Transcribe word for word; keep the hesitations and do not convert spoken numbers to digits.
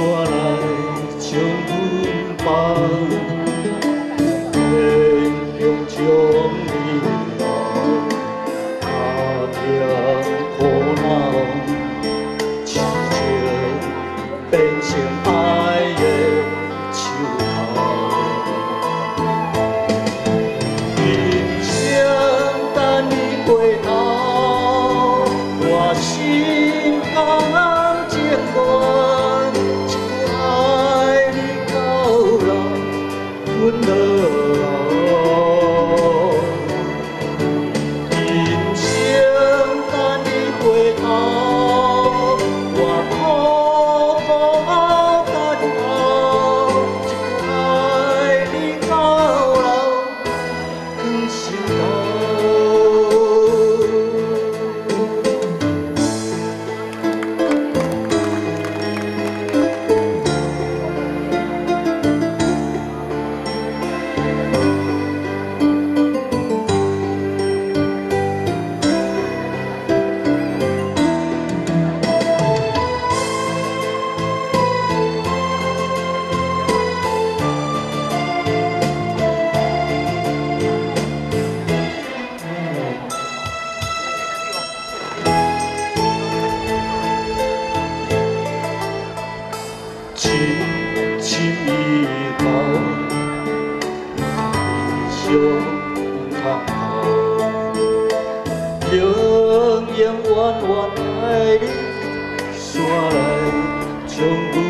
来将阮放，天中将你留，他听苦恼，痴情变成爱的树头。人生等你过后，我心甘情愿，一句爱你到老，阮落后。人生等你过后，我苦苦等候，一句爱你到老，更心头。深深以后，伤通透，永永远远爱你，山来将阮。